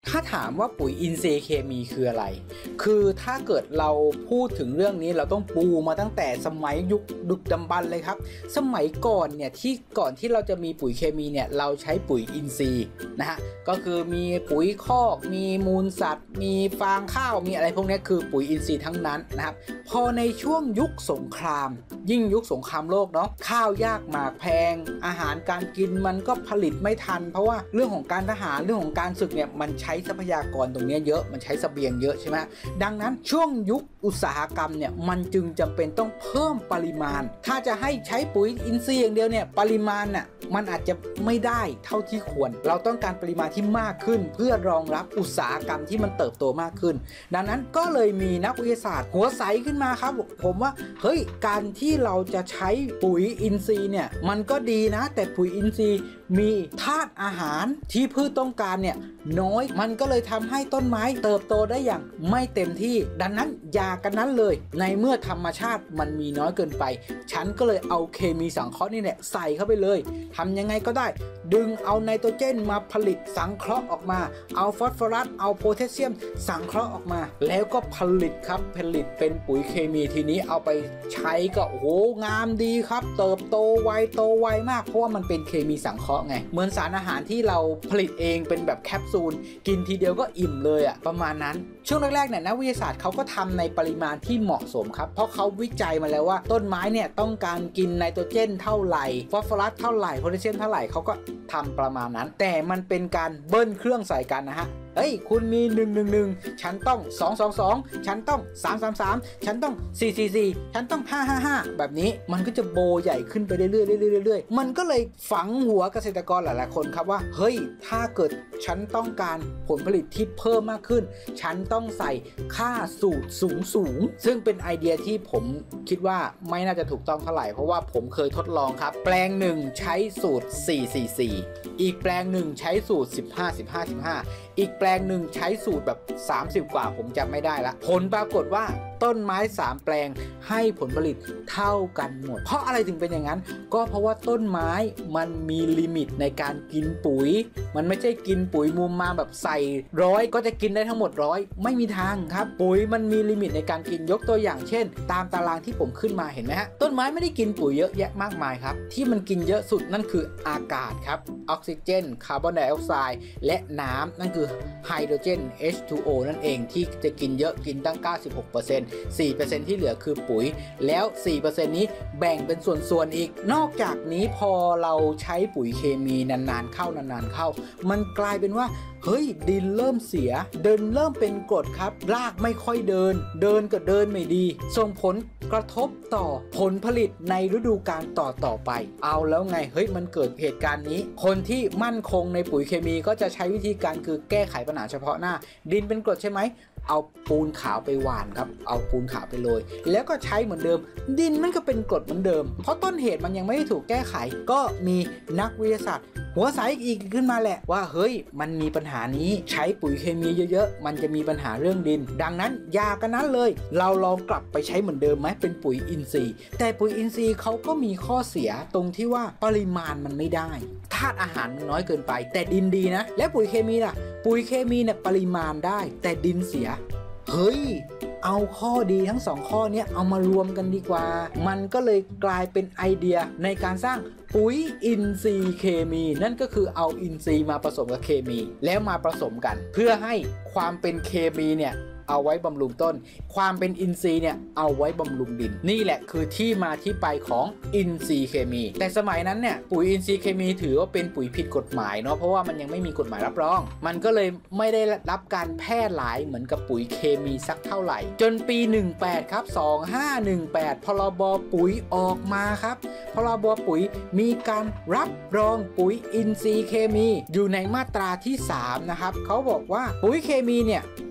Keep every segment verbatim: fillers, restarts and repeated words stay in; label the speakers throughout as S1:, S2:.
S1: ถ้าถามว่าปุ๋ยอินทรีย์เคมีคืออะไรคือถ้าเกิดเราพูดถึงเรื่องนี้เราต้องปูมาตั้งแต่สมัยยุคดึกดำบรรพ์เลยครับสมัยก่อนเนี่ยที่ก่อนที่เราจะมีปุ๋ยเคมีเนี่ยเราใช้ปุ๋ยอินทรีย์นะฮะก็คือมีปุ๋ยคอกมีมูลสัตว์มีฟางข้าวมีอะไรพวกนี้คือปุ๋ยอินทรีย์ทั้งนั้นนะครับพอในช่วงยุคสงครามยิ่งยุคสงครามโลกเนาะข้าวยากหมากแพงอาหารการกินมันก็ผลิตไม่ทันเพราะว่าเรื่องของการทหารเรื่องของการศึกเนี่ยมันใช้ทรัพยากรตรงนี้เยอะมันใช้เสบียงเยอะใช่ไหมดังนั้นช่วงยุคอุตสาหกรรมเนี่ยมันจึงจำเป็นต้องเพิ่มปริมาณถ้าจะให้ใช้ปุ๋ยอินทรีย์อย่างเดียวเนี่ยปริมาณน่ะมันอาจจะไม่ได้เท่าที่ควรเราต้องการปริมาณที่มากขึ้นเพื่อรองรับอุตสาหกรรมที่มันเติบโตมากขึ้นดังนั้นก็เลยมีนักวิทยาศาสตร์หัวใสขึ้นมาครับผมว่าเฮ้ยการที่เราจะใช้ปุ๋ยอินทรีย์เนี่ยมันก็ดีนะแต่ปุ๋ยอินทรีย์มีธาตุอาหารที่พืชต้องการเนี่ยน้อยมันก็เลยทำให้ต้นไม้เติบโตได้อย่างไม่เต็มที่ดังนั้นอย่ากันนั้นเลยในเมื่อธรรมชาติมันมีน้อยเกินไปฉันก็เลยเอาเคมีสังเคราะห์นี่แหละใส่เข้าไปเลยทำยังไงก็ได้ดึงเอาไนโตรเจนมาผลิตสังเคราะห์ออกมาเอาฟอสฟอรัสเอาโพแทสเซียมสังเคราะห์ออกมาแล้วก็ผลิตครับผลิตเป็นปุ๋ยเคมีทีนี้เอาไปใช้ก็โอ้โหงามดีครับเติบโตไวโตไวมากเพราะว่ามันเป็นเคมีสังเคราะห์ไงเหมือนสารอาหารที่เราผลิตเองเป็นแบบแคปซูลกินทีเดียวก็อิ่มเลยอะประมาณนั้นช่วงแรกๆเนี่ยนักวิทยาศาสตร์เขาก็ทำในปริมาณที่เหมาะสมครับเพราะเขาวิจัยมาแล้วว่าต้นไม้เนี่ยต้องการกินไนโตรเจนเท่าไหร่ฟอสฟอรัสเท่าไหร่โพแทสเซียมเท่าไหร่เขาก็ทำประมาณนั้นแต่มันเป็นการเบิ้ลเครื่องใส่กันนะฮะเฮ้ยคุณมีหนึ่ง หนึ่ง หนึ่งฉันต้องสอง สอง สองฉันต้องสาม สาม สามฉันต้องสี่ สี่ สี่ฉันต้องห้า ห้า ห้าแบบนี้มันก็จะโบใหญ่ขึ้นไปเรื่อยๆเรื่อยๆเรื่อยๆมันก็เลยฝังหัวเกษตรกรหลายๆคนครับว่าเฮ้ยถ้าเกิดฉันต้องการผลผลิตที่เพิ่มมากขึ้นฉันต้องใส่ค่าสูตรสูงสูงซึ่งเป็นไอเดียที่ผมคิดว่าไม่น่าจะถูกต้องเท่าไหร่เพราะว่าผมเคยทดลองครับแปลงหนึ่งใช้สูตรสี่ สี่ สี่อีกแปลงหนึ่งใช้สูตรสิบห้า สิบห้า สิบห้าอีกแปลงหนึ่งใช้สูตรแบบสามสิบกว่าผมจำไม่ได้ละผลปรากฏว่าต้นไม้สามแปลงให้ผลผลิตเท่ากันหมดเพราะอะไรถึงเป็นอย่างนั้นก็เพราะว่าต้นไม้มันมีลิมิตในการกินปุ๋ยมันไม่ใช่กินปุ๋ยมุมมาแบบใส่ร้อยก็จะกินได้ทั้งหมดร้อยไม่มีทางครับปุ๋ยมันมีลิมิตในการกินยกตัวอย่างเช่นตามตารางที่ผมขึ้นมาเห็นไหมฮะต้นไม้ไม่ได้กินปุ๋ยเยอะแยะมากมายครับที่มันกินเยอะสุดนั่นคืออากาศครับออกซิเจนคาร์บอนไดออกไซด์และน้ำนั่นคือไฮโดรเจน เอช ทู โอ นั่นเองที่จะกินเยอะกินตั้ง เก้าสิบหกเปอร์เซ็นต์ สี่เปอร์เซ็นต์ ที่เหลือคือปุ๋ยแล้ว สี่เปอร์เซ็นต์ นี้แบ่งเป็นส่วนๆอีกนอกจากนี้พอเราใช้ปุ๋ยเคมีนานๆเข้านานๆเข้ามันกลายเป็นว่าเฮ้ยดินเริ่มเสียเดินเริ่มเป็นกรดครับรากไม่ค่อยเดินเดินก็เดินไม่ดีส่งผลกระทบต่อผลผลิตในฤดูกาลต่อต่อไปเอาแล้วไงเฮ้ยมันเกิดเหตุการณ์นี้คนที่มั่นคงในปุ๋ยเคมีก็จะใช้วิธีการคือแก้ไขปัญหาเฉพาะหน้าดินเป็นกรดใช่ไหมเอาปูนขาวไปหว่านครับเอาปูนขาวไปโรยแล้วก็ใช้เหมือนเดิมดินมันก็เป็นกรดเหมือนเดิมเพราะต้นเหตุมันยังไม่ได้ถูกแก้ไขก็มีนักวิทยาศาสตร์หัวใสอีกขึ้นมาแหละว่าเฮ้ยมันมีปัญหานี้ใช้ปุ๋ยเคมีเยอะๆมันจะมีปัญหาเรื่องดินดังนั้นอย่ากันนั้นเลยเราลองกลับไปใช้เหมือนเดิมไหมเป็นปุ๋ยอินทรีย์แต่ปุ๋ยอินทรีย์เขาก็มีข้อเสียตรงที่ว่าปริมาณมันไม่ได้ธาตุอาหารมันน้อยเกินไปแต่ดินดีนะและปุ๋ยเคมีล่ะปุ๋ยเคมีเนี่ยปริมาณได้แต่ดินเสียเฮ้ยเอาข้อดีทั้งสองข้อนี้เอามารวมกันดีกว่ามันก็เลยกลายเป็นไอเดียในการสร้างปุ๋ยอินทรีย์เคมีนั่นก็คือเอาอินทรีย์มาผสมกับเคมีแล้วมาผสมกันเพื่อให้ความเป็นเคมีเนี่ยเอาไว้บำรุงต้นความเป็นอินทรีย์เนี่ยเอาไว้บำรุงดินนี่แหละคือที่มาที่ไปของอินทรีย์เคมีแต่สมัยนั้นเนี่ยปุ๋ยอินทรีย์เคมีถือว่าเป็นปุ๋ยผิดกฎหมายเนาะเพราะว่ามันยังไม่มีกฎหมายรับรองมันก็เลยไม่ได้รับการแพร่หลายเหมือนกับปุ๋ยเคมีสักเท่าไหร่จนปีสิบแปดครับสองพันห้าร้อยสิบแปดพรบปุ๋ยออกมาครับพรบปุ๋ยมีการรับรองปุ๋ยอินทรีย์เคมีอยู่ในมาตราที่สามนะครับเขาบอกว่าปุ๋ยเคมีเนี่ย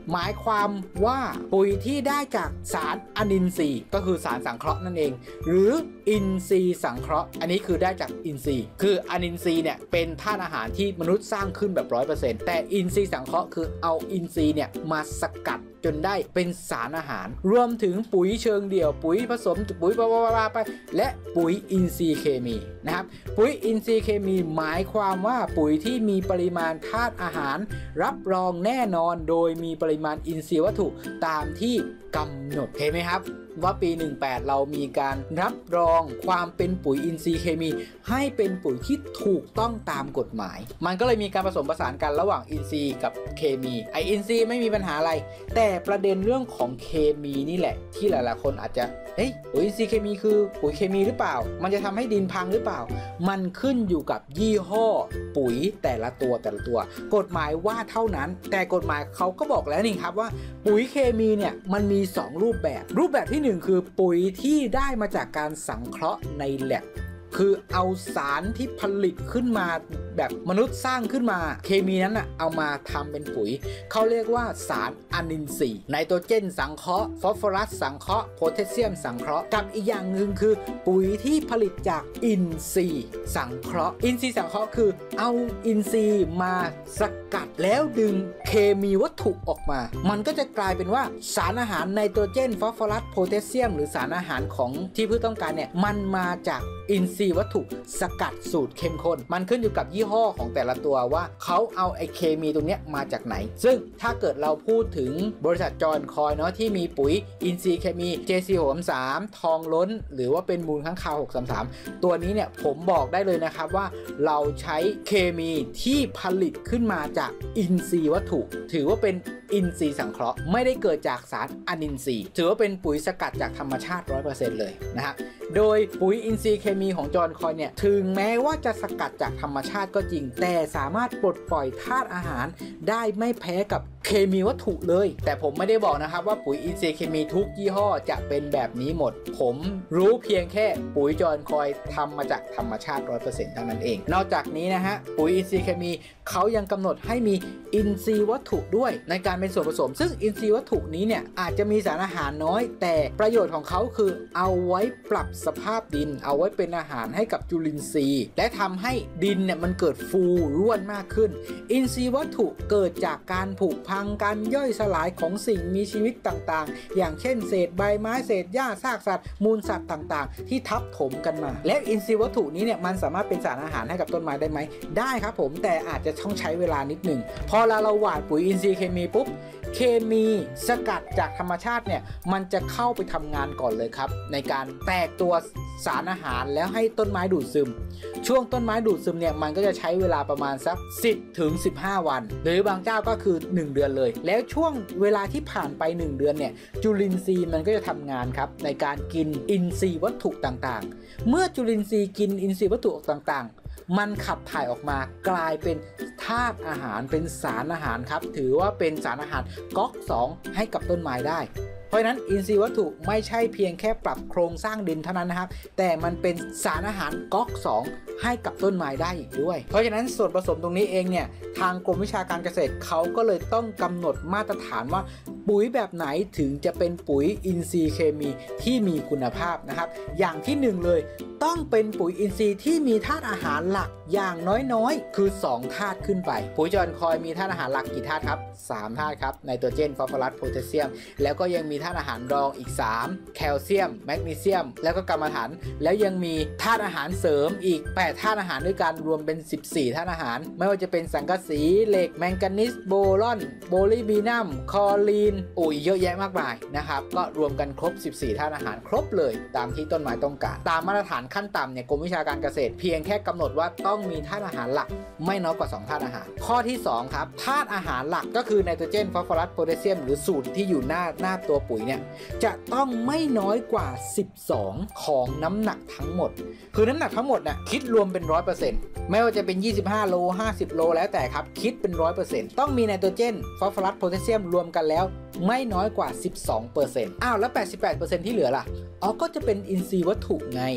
S1: หมายความว่าปุ๋ยที่ได้จากสารอนินทรีย์ก็คือสารสังเคราะห์นั่นเองหรืออินทรีย์สังเคราะห์อันนี้คือได้จากอินทรีย์คืออนินทรีย์เนี่ยเป็นธาตุอาหารที่มนุษย์สร้างขึ้นแบบ ร้อยเปอร์เซ็นต์ แต่อินทรีย์สังเคราะห์คือเอาอินทรีย์เนี่ยมาสกัดจนได้เป็นสารอาหารรวมถึงปุ๋ยเชิงเดี่ยวปุ๋ยผสมปุ๋ยบลาไปและปุ๋ยอินทรีย์เคมีนะครับปุ๋ยอินทรีย์เคมีหมายความว่าปุ๋ยที่มีปริมาณธาตุอาหารรับรองแน่นอนโดยมีปริมาณอินทรีย์วัตถุตามที่กำหนดเห็นไหมครับว่าปีหนึ่งแปดเรามีการรับรองความเป็นปุ๋ยอินทรีย์เคมีให้เป็นปุ๋ยที่ถูกต้องตามกฎหมายมันก็เลยมีการผสมผสานกันระหว่างอินทรีย์กับเคมีไออินทรีย์ไม่มีปัญหาอะไรแต่ประเด็นเรื่องของเคมีนี่แหละที่หลายๆคนอาจจะเฮ้ยปุ๋ยอินทรีย์เคมีคือปุ๋ยเคมีหรือเปล่ามันจะทำให้ดินพังหรือเปล่ามันขึ้นอยู่กับยี่ห้อปุ๋ยแต่ละตัวแต่ละตัวกฎหมายว่าเท่านั้นแต่กฎหมายเขาก็บอกแล้วนี่ครับว่าปุ๋ยเคมีเนี่ยมันมีสองรูปแบบรูปแบบที่หนึ่งคือปุ๋ยที่ได้มาจากการสังเคราะห์ในแลบคือเอาสารที่ผลิตขึ้นมาแบบมนุษย์สร้างขึ้นมาเคมีนั้นนะเอามาทำเป็นปุ๋ยเขาเรียกว่าสารอนินทรีย์ไนโตรเจนสังเคราะห์ฟอสฟอรัสสังเคราะห์โพแทสเซียมสังเคราะห์กับอีกอย่างหนึ่งคือปุ๋ยที่ผลิตจากอินทรีย์สังเคราะห์อินทรีย์สังเคราะห์คือเอาอินทรีย์มาสกัดแล้วดึงเคมีวัตถุออกมามันก็จะกลายเป็นว่าสารอาหารไนโตรเจนฟอสฟอรัสโพแทสเซียมหรือสารอาหารของที่พืชต้องการเนี่ยมันมาจากอินทรีย์วัตถุสกัดสูตรเข้มข้นมันขึ้นอยู่กับยี่ห้อของแต่ละตัวว่าเขาเอาไอเคมีตรงนี้มาจากไหนซึ่งถ้าเกิดเราพูดถึงบริษัทจอห์นคอยเนาะที่มีปุ๋ยอินทรีย์เคมี เจ ซี หกสามสาม ทองล้นหรือว่าเป็นมูลค้างคาวหกสามสามตัวนี้เนี่ยผมบอกได้เลยนะครับว่าเราใช้เคมีที่ผลิตขึ้นมาจากอินทรีย์วัตถุถือว่าเป็นอินทรีย์สังเคราะห์ไม่ได้เกิดจากสารอนินทรีย์ถือว่าเป็นปุ๋ยสกัดจากธรรมชาติ ร้อยเปอร์เซ็นต์ เลยนะฮะโดยปุ๋ยอินทรีย์เคมีของจอห์นคอยเนี่ยถึงแม้ว่าจะสกัดจากธรรมชาติก็จริงแต่สามารถปลดปล่อยธาตุอาหารได้ไม่แพ้กับเคมีวัตถุเลยแต่ผมไม่ได้บอกนะครับว่าปุ๋ยอินทรีย์เคมีทุกยี่ห้อจะเป็นแบบนี้หมดผมรู้เพียงแค่ปุ๋ยจอห์นคอยทำมาจากธรรมชาติ ร้อยเปอร์เซ็นต์ เท่านั้นเองนอกจากนี้นะฮะปุ๋ยอินทรีย์เคมีเขายังกำหนดให้มีอินทรีย์วัตถุด้วยในการเป็นส่วนผสมซึ่งอินทรีย์วัตถุนี้เนี่ยอาจจะมีสารอาหารน้อยแต่ประโยชน์ของเขาคือเอาไว้ปรับสภาพดินเอาไว้เป็นอาหารให้กับจุลินทรีย์และทำให้ดินเนี่ยมันเกิดฟูร่วนมากขึ้นอินทรีย์วัตถุเกิดจากการผุพังการย่อยสลายของสิ่งมีชีวิตต่างๆอย่างเช่นเศษใบไม้เศษหญ้าซากสัตว์มูลสัตว์ต่างๆที่ทับถมกันมาและอินทรีย์วัตถุนี้เนี่ยมันสามารถเป็นสารอาหารให้กับต้นไม้ได้ไหมได้ครับผมแต่อาจจะต้องใช้เวลานิดหนึ่งพอเราเราหว่านปุ๋ยอินทรีย์เคมีปุ๊บเคมีสกัดจากธรรมชาติเนี่ยมันจะเข้าไปทำงานก่อนเลยครับในการแตกตัวสารอาหารแล้วให้ต้นไม้ดูดซึมช่วงต้นไม้ดูดซึมเนี่ยมันก็จะใช้เวลาประมาณสักสิบถึงสิบห้าวันหรือบางเจ้าก็คือหนึ่งเดือนเลยแล้วช่วงเวลาที่ผ่านไปหนึ่งเดือนเนี่ยจุลินทรีย์มันก็จะทำงานครับในการกินอินทรีย์วัตถุต่างๆเมื่อจุลินทรีย์กินอินทรีย์วัตถุต่างๆมันขับถ่ายออกมากลายเป็นธาตุอาหารเป็นสารอาหารครับถือว่าเป็นสารอาหารก๊อกสองให้กับต้นไม้ได้เพราะฉะนั้นอินทรีย์วัตถุไม่ใช่เพียงแค่ปรับโครงสร้างดินเท่านั้นนะครับแต่มันเป็นสารอาหารก๊อกสองให้กับต้นไม้ได้อีกด้วยเพราะฉะนั้นส่วนผสมตรงนี้เองเนี่ยทางกรมวิชาการเกษตรเขาก็เลยต้องกำหนดมาตรฐานว่าปุ๋ยแบบไหนถึงจะเป็นปุ๋ยอินทรีย์เคมีที่มีคุณภาพนะครับอย่างที่หนึ่งเลยต้องเป็นปุ๋ยอินทรีย์ที่มีธาตุอาหารหลักอย่างน้อยๆคือสองธาตุขึ้นไปปุ๋ยจอห์นคอยมีธาตุอาหารหลักกี่ธาตุครับสามธาตุครับไนโตรเจนฟอสฟอรัสโพแทสเซียมแล้วก็ยังมีธาตุอาหารรองอีกสามแคลเซียมแมกนีเซียมแล้วก็กรรมฐานแล้วยังมีธาตุอาหารเสริมอีกแปดธาตุอาหารด้วยกันรวมเป็นสิบสี่ธาตุอาหารไม่ว่าจะเป็นสังกะสีเหล็กแมงกานีสโบรอนโบลิบีนัมคอลีนโอ้ยเยอะแยะมากมายนะครับก็รวมกันครบสิบสี่ธาตุอาหารครบเลยตามที่ต้นไม้ต้องการตามมาตรฐานขั้นต่ำเนี่ยกรมวิชาการเกษตรเพียงแค่กำหนดว่าต้องมีธาตุอาหารหลักไม่น้อยกว่าสองธาตุอาหารข้อที่สองครับธาตุอาหารหลักก็คือไนโตรเจนฟอสฟอรัสโพแทสเซียมหรือสูตรที่อยู่หน้าหน้าตัวปุ๋ยเนี่ยจะต้องไม่น้อยกว่าสิบสองของน้ำหนักทั้งหมดคือน้ำหนักทั้งหมดน่ะคิดรวมเป็น ร้อยเปอร์เซ็นต์ ไม่ว่าจะเป็นยี่สิบห้าโลห้าสิบโลแล้วแต่ครับคิดเป็น ร้อยเปอร์เซ็นต์ ต้องมีไนโตรเจนฟอสฟอรัสโพแทสเซียมรวมกันแล้วไม่น้อยกว่า สิบสองเปอร์เซ็นต์ อ้าวแล้ว แปดสิบแปดเปอร์เซ็นต์ ที่เหลือล่ะอ๋อก็จะเป็นอินทรีย์วัตถุไง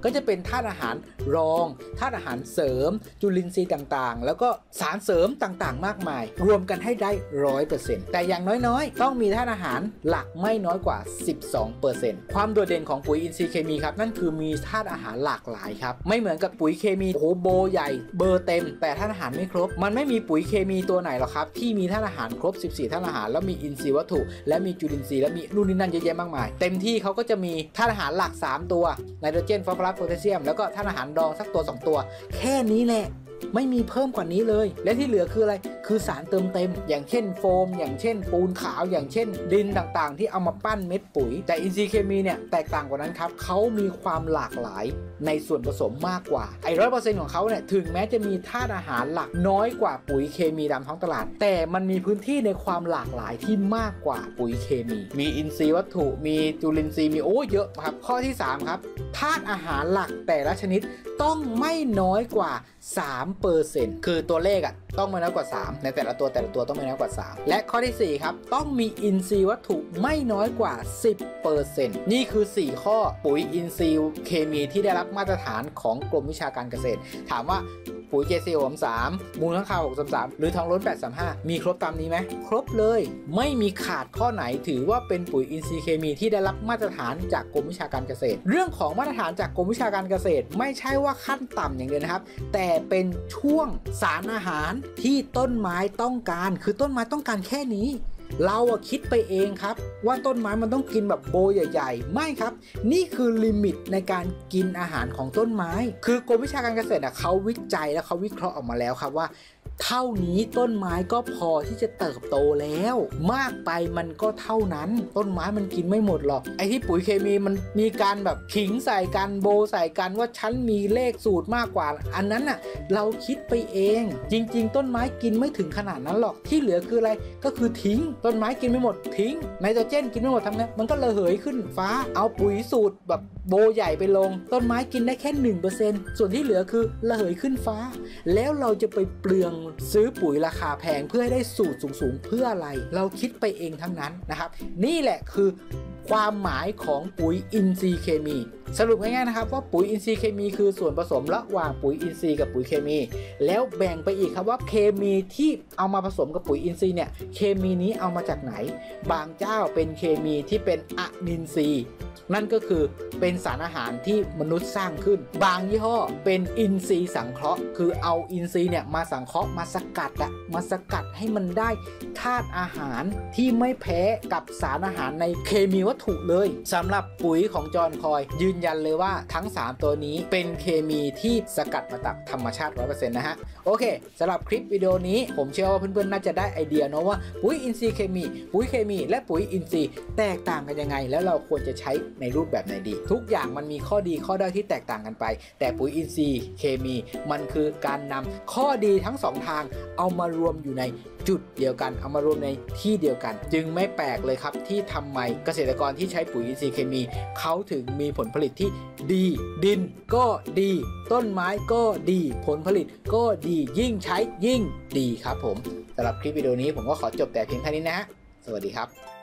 S1: ก็จะเป็นธาตุอาหารรองธาตุอาหารเสริมจุลินทรีย์ต่างๆแล้วก็สารเสริมต่างๆมากมายรวมกันให้ได้ ร้อยเปอร์เซ็นต์ แต่อย่างน้อยๆต้องมีธาตุอาหารหลักไม่น้อยกว่า สิบสองเปอร์เซ็นต์ ความโดดเด่นของปุ๋ยอินทรีย์เคมีครับนั่นคือมีธาตุอาหารหลากหลายครับไม่เหมือนกับปุ๋ยเคมีโอ้โหโบใหญ่เบอร์เต็มแต่ธาตุอาหารไม่ครบมันไม่มีปุ๋ยเคมีตัวไหนหรอกครับที่มีธาตุอาหารครบสิบสี่ธาตุอาหารแล้วมีอินทรีย์วัตถุและมีจุลินทรีย์และมีนู่นนี่นั่นเยอะแยะมากมายเต็มที่เขาก็จะมีธาตุอาหารหลักสามตัวไนโตรเจนฟอสฟอรัสโพแทสเซียมแล้วก็ธาตุอาหารรองสักตัวสองตัวแค่นี้แหละไม่มีเพิ่มกว่านี้เลยและที่เหลือคืออะไรคือสารเติมเต็มอย่างเช่นโฟมอย่างเช่นปูนขาวอย่างเช่นดินต่างๆที่เอามาปั้นเม็ดปุ๋ยแต่อินทรีย์เคมีเนี่ยแตกต่างกว่านั้นครับเขามีความหลากหลายในส่วนผสมมากกว่าไอ้ร้อยเปอร์เซ็นต์ของเขาเนี่ยถึงแม้จะมีธาตุอาหารหลักน้อยกว่าปุ๋ยเคมีตามท้องตลาดแต่มันมีพื้นที่ในความหลากหลายที่มากกว่าปุ๋ยเคมีมีอินทรีย์วัตถุมีจุลินทรีย์มีโอ้เยอะครับข้อที่สามครับธาตุอาหารหลักแต่ละชนิดต้องไม่น้อยกว่า สามเปอร์เซ็นต์ คือตัวเลขอ่ะต้องไม่น้อยกว่าสามในแต่ละตัวแต่ละตัวต้องไม่น้อยกว่าสามและข้อที่สี่ครับต้องมีอินทรีย์วัตถุไม่น้อยกว่า สิบเปอร์เซ็นต์ นี่คือสี่ข้อปุ๋ยอินทรีย์เคมีที่ได้รับมาตรฐานของกรมวิชาการเกษตรถามว่าปุ๋ย เจ ซี หก สาม มูลค้างคาวหกสามสามหรือทองล้นแปดสามห้ามีครบตามนี้ไหมครบเลยไม่มีขาดข้อไหนถือว่าเป็นปุ๋ยอินทรีย์เคมีที่ได้รับมาตรฐานจากกรมวิชาการเกษตรเรื่องของมาตรฐานจากกรมวิชาการเกษตรไม่ใช่ว่าขั้นต่ำอย่างเดียวนะครับแต่เป็นช่วงสารอาหารที่ต้นไม้ต้องการคือต้นไม้ต้องการแค่นี้เราอะคิดไปเองครับว่าต้นไม้มันต้องกินแบบโบใหญ่ๆไม่ครับนี่คือลิมิตในการกินอาหารของต้นไม้คือกรมวิชาการเกษตรเขาวิจัยและเขาวิเคราะห์ออกมาแล้วครับว่าเท่านี้ต้นไม้ก็พอที่จะเติบโตแล้วมากไปมันก็เท่านั้นต้นไม้มันกินไม่หมดหรอกไอ้ที่ปุ๋ยเคมีมันมีการแบบขิงใส่กันโบใส่กันว่าฉันมีเลขสูตรมากกว่าอันนั้นน่ะเราคิดไปเองจริงๆต้นไม้กินไม่ถึงขนาดนั้นหรอกที่เหลือคืออะไรก็คือทิ้งต้นไม้กินไม่หมดทิ้งไนโตรเจนกินไม่หมดทำไงมันก็ระเหยขึ้นฟ้าเอาปุ๋ยสูตรแบบโบใหญ่ไปลงต้นไม้กินได้แค่ หนึ่งเปอร์เซ็นต์ ส่วนที่เหลือคือระเหยขึ้นฟ้าแล้วเราจะไปเปลืองซื้อปุ๋ยราคาแพงเพื่อให้ได้สูตรสูงๆเพื่ออะไรเราคิดไปเองทั้งนั้นนะครับนี่แหละคือความหมายของปุ๋ยอินทรีย์เคมีสรุปง่ายๆนะครับว่าปุ๋ยอินทรีย์เคมีคือส่วนผสมระหว่างปุ๋ยอินทรีย์กับปุ๋ยเคมีแล้วแบ่งไปอีกครับว่าเคมีที่เอามาผสมกับปุ๋ยอินทรีย์เนี่ยเคมีนี้เอามาจากไหนบางเจ้าเป็นเคมีที่เป็นอะนินทรีย์นั่นก็คือเป็นสารอาหารที่มนุษย์สร้างขึ้นบางยี่ห้อเป็นอินทรีย์สังเคราะห์คือเอาอินทรีย์เนี่ยมาสังเคราะห์มาสกัดอะมาสกัดให้มันได้ธาตุอาหารที่ไม่แพ้กับสารอาหารในเคมีวัตถุเลยสำหรับปุ๋ยของจอห์นคอยยืนยันเลยว่าทั้งสามตัวนี้เป็นเคมีที่สกัดมาจากธรรมชาติ ร้อยเปอร์เซ็นต์ นะฮะโอเคสำหรับคลิปวิดีโอนี้ผมเชื่อว่าเพื่อนๆน่าจะได้ไอเดียเนาะว่าปุ๋ยอินทรีย์เคมีปุ๋ยเคมีและปุ๋ยอินทรีย์แตกต่างกันยังไงแล้วเราควรจะใช้ในรูปแบบไหนดีทุกอย่างมันมีข้อดีข้อด้อยที่แตกต่างกันไปแต่ปุ๋ยอินทรีย์เคมีมันคือการนำข้อดีทั้งสองทางเอามารวมอยู่ในจุดเดียวกันเอามารวมในที่เดียวกันจึงไม่แปลกเลยครับที่ทำไมเกษตรกรที่ใช้ปุ๋ยอินทรีย์เคมีเขาถึงมีผลผลิตที่ดีดินก็ดีต้นไม้ก็ดีผลผลิตก็ดียิ่งใช้ยิ่งดีครับผมสำหรับคลิปวิดีโอนี้ผมก็ขอจบแต่เพียงเท่านี้นะฮะสวัสดีครับ